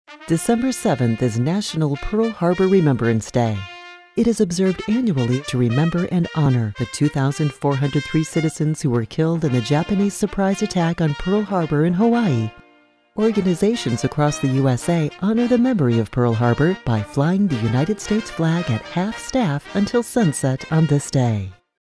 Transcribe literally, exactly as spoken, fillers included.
December seventh is National Pearl Harbor Remembrance Day. It is observed annually to remember and honor the two thousand four hundred three citizens who were killed in the Japanese surprise attack on Pearl Harbor in Hawaii. Organizations across the U S A honor the memory of Pearl Harbor by flying the United States flag at half-staff until sunset on this day.